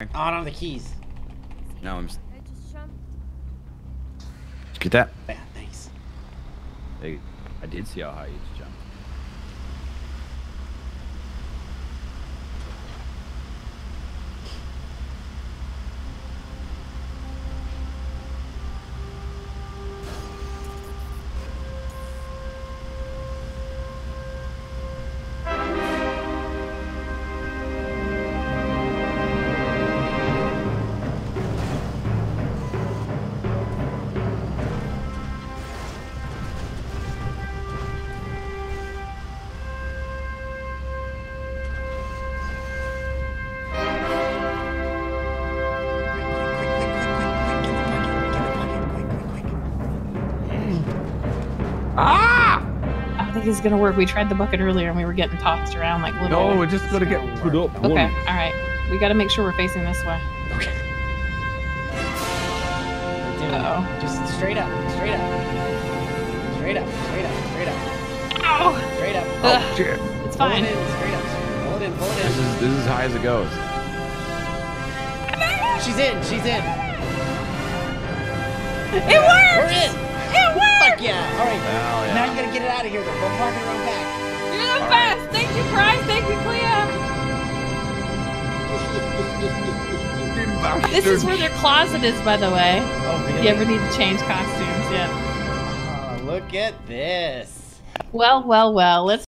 Oh, I don't have the keys. No, I'm. Did you get that? Yeah, thanks. Hey, I did see how high you just jumped. I don't think it's gonna work. We tried the bucket earlier and we were getting tossed around like little. No, we're just gonna get put up. Okay, all right. We got to make sure we're facing this way. Okay. Uh-oh. Just straight up, straight up. Straight up, straight up, straight up. Ow! Straight up. Oh shit! It's Pull fine. it in, straight up. Pull it in, pull it in. This is as high as it goes. She's in, she's in. It worked! We're in. It worked! Fuck yeah. All right. Hell yeah. Now you gotta get it out of here, though. Go park it around back. You're the best! Thank you, Bryce! Thank you, Clea! This is where their closet is, by the way. Oh, really? If you ever need to change costumes, yeah. Oh, look at this. Well, well, well. Let's